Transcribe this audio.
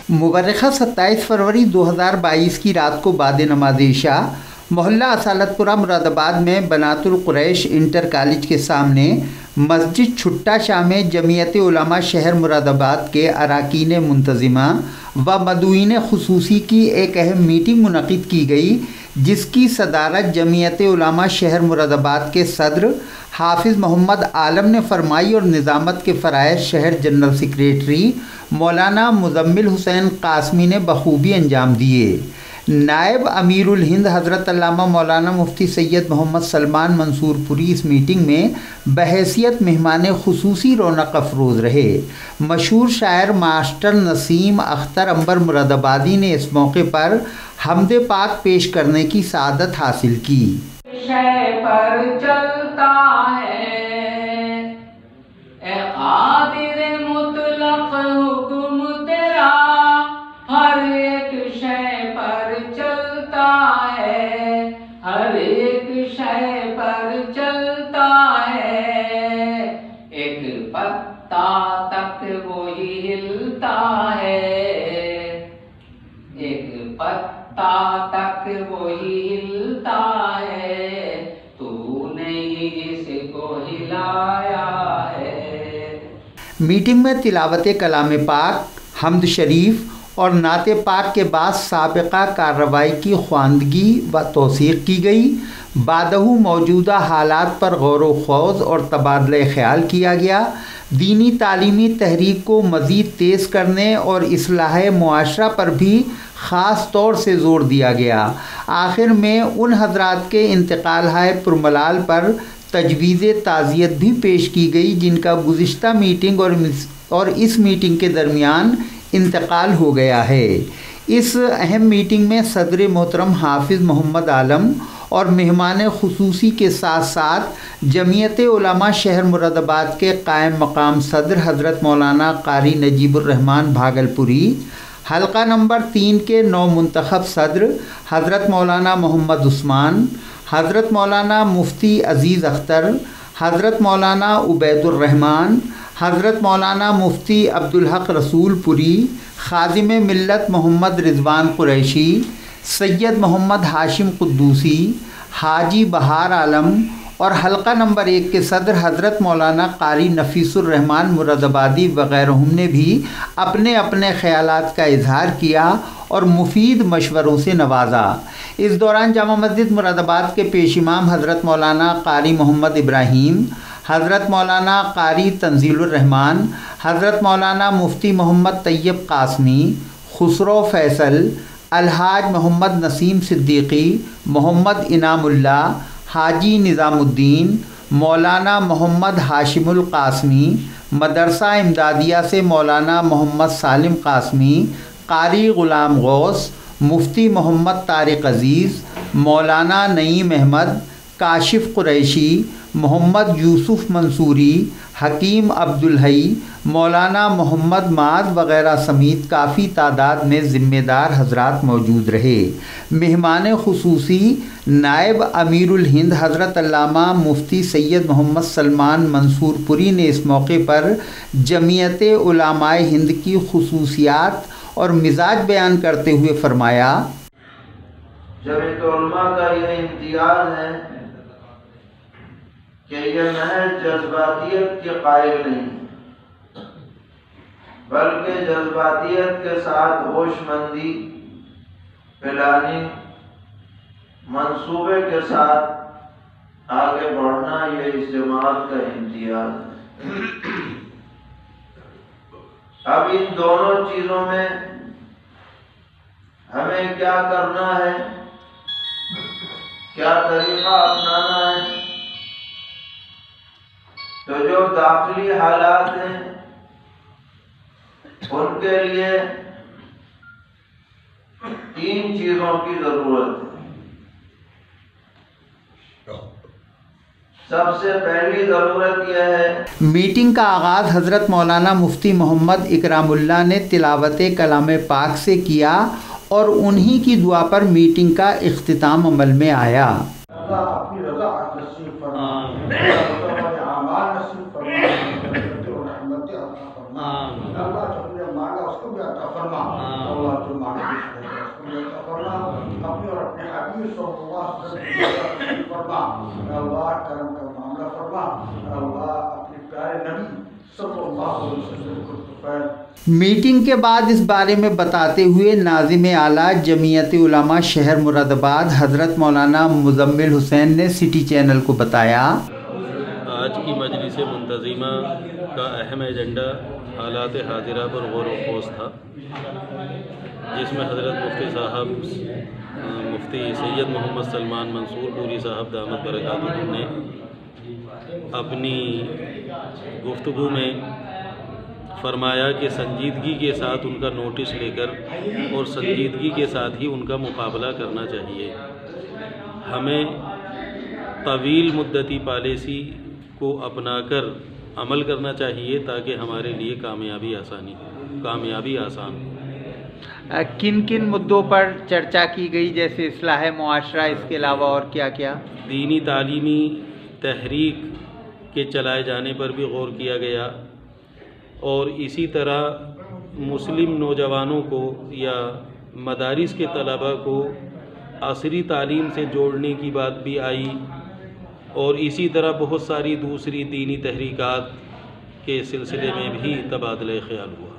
مورخہ 27 فروری 2022 کی رات کو بعد نماز عشاء محلہ اصالت پورہ مراد آباد میں بنات القریش انٹر کالج کے سامنے مسجد چھٹا شاہ میں جمعیت علماء شہر مراد آباد کے اراکین منتظمہ و مدعوین خصوصی کی ایک اہم میٹنگ منعقد کی گئی، جس کی صدارت جمعیت علماء شہر مراد آباد کے صدر حافظ محمد عالم نے فرمائی اور نظامت کے فرائض شہر جنرل سیکریٹری مولانا مزمل حسین قاسمی نے بخوبی انجام دیے۔ نائب امیر الہند حضرت علامہ مولانا مفتی سید محمد سلمان منصور پوری اس میٹنگ میں بحیثیت مہمان خصوصی رونق افروز رہے۔ مشہور شاعر ماسٹر نسیم اختر عنبر مراد آبادی نے اس موقع پر حمد پاک پیش کرنے کی سعادت حاصل کی۔ شے پر چلتا ہے اے قادر مطلق حکم تیرا، ہر ایک شے پر چلتا ہے، ہر ایک شے پر چلتا ہے، ایک پتا تک وہی ہلتا ہے، ایک پتا تک وہی ہلتا ہے، تو نے ہی جس کو ہلایا ہے۔ میٹنگ میں تلاوت کلام پاک، حمد شریف اور نعت پاک کے بعد سابقہ کارروائی کی خواندگی و توثیق کی گئی۔ بعدہ موجودہ حالات پر غور و خوض اور تبادلہ خیال کیا گیا۔ دینی تعلیمی تحریک کو مزید تیز کرنے اور اصلاح معاشرہ پر بھی خاص طور سے زور دیا گیا۔ آخر میں ان حضرات کے انتقال پرملال پر تجویز تعزیت بھی پیش کی گئی، جن کا گزشتہ میٹنگ اور اس میٹنگ کے درمیان انتقال ہو گیا ہے۔ اس اہم میٹنگ میں صدر محترم حافظ محمد عالم اور مہمان خصوصی کے ساتھ ساتھ جمعیت علماء شہر مراد آباد کے قائم مقام صدر حضرت مولانا قاری نجیب الرحمن بھاگلپوری، حلقہ نمبر 3 کے نو منتخب صدر حضرت مولانا محمد عثمان، حضرت مولانا مفتی عزیز اختر، حضرت مولانا عبید الرحمن، حضرت مولانا مفتی عبدالحق رسول پوری، خادم ملت محمد رضوان قریشی، سید محمد ہاشم قدوسی، حاجی بہار عالم اور حلقہ نمبر 1 کے صدر حضرت مولانا قاری نفیس الرحمن مراد آبادی وغیرہ نے بھی اپنے اپنے خیالات کا اظہار کیا اور مفید مشوروں سے نوازا۔ اس دوران جامع مسجد مراد آباد کے پیش امام حضرت مولانا قاری محمد ابراہیم، حضرت مولانا قاری تنزیل الرحمن، حضرت مولانا مفتی محمد طیب قاسمی، خسرو فیصل، الحاج محمد نسیم صدیقی، محمد انعام اللہ، حاجی نظام الدین، مولانا محمد ہاشم القاسمی، مدرسہ امدادیہ سے مولانا محمد سالم قاسمی، قاری غلام غوث، مفتی محمد طارق عزیز، مولانا نعیم احمد، کاشف قریشی، محمد یوسف منصوری، حکیم عبدالحی، مولانا محمد معاذ وغیرہ سمیت کافی تعداد میں ذمہ دار حضرات موجود رہے۔ مہمان خصوصی نائب امیر الہند حضرت علامہ مفتی سید محمد سلمان منصور پوری نے اس موقع پر جمعیت علماء ہند کی خصوصیات اور مزاج بیان کرتے ہوئے فرمایا، جمعیت علماء کا یہ امتیاز ہے کہ یہ محض جذباتیت کے قائل نہیں، بلکہ جذباتیت کے ساتھ ہوش مندی، پلاننگ، منصوبے کے ساتھ آگے بڑھنا یہ اجتماعات کا امتیاز ہے۔ اب ان دونوں چیزوں میں ہمیں کیا کرنا ہے، کیا طریقہ اپنانا ہے، تو جو داخلی حالات ہیں ان کے لیے 3 چیزوں کی ضرورت ہے۔ سب سے پہلی ضرورت یہ ہے، میٹنگ کا آغاز حضرت مولانا مفتی محمد اکرام اللہ نے تلاوت کلام پاک سے کیا اور انہی کی دعا پر میٹنگ کا اختتام عمل میں آیا۔ اللہ اپنی رضا نصیب فرمائے، اعمال نصیب فرمائے، اللہ جو ہم نے مانگا اس کا خوب عطا فرما اللہ جو مانگی خوب عطا فرما اپنے اور اپنے حبیب صلی اللہ علیہ وسلم فرما اللہ کرم کا معاملہ فرما اللہ اپنے پیارے نبی صلی اللہ علیہ وسلم کو توفیق۔ میٹنگ کے بعد اس بارے میں بتاتے ہوئے ناظم اعلیٰ جمعیت علماء شہر مراد آباد حضرت مولانا مزمل حسین نے سٹی چینل کو بتایا آج کی مجلس منتظمہ کا اہم ایجنڈا حالات حاضرہ پر غور و خوض تھا، جس میں حضرت مفتی صاحب مفتی سید محمد سلمان منصور پوری صاحب دامت برکاتہم نے اپنی گفتگو میں فرمایا کہ سنجیدگی کے ساتھ ان کا نوٹس لے کر اور سنجیدگی کے ساتھ ہی ان کا مقابلہ کرنا چاہیے۔ ہمیں طویل مدتی پالیسی کو اپنا کر عمل کرنا چاہیے تاکہ ہمارے لیے کامیابی آسان ہو۔ کن کن مدعوں پر چرچا کی گئی، جیسے اصلاح معاشرہ، اس کے علاوہ اور کیا کیا؟ دینی تعلیمی تحریک کے چلائے جانے پر بھی غور کیا گیا، اور اسی طرح مسلم نوجوانوں کو یا مدارس کے طلباء کو عصری تعلیم سے جوڑنے کی بات بھی آئی، اور اسی طرح بہت ساری دوسری دینی تحریکات کے سلسلے میں بھی تبادلہ خیال ہوا۔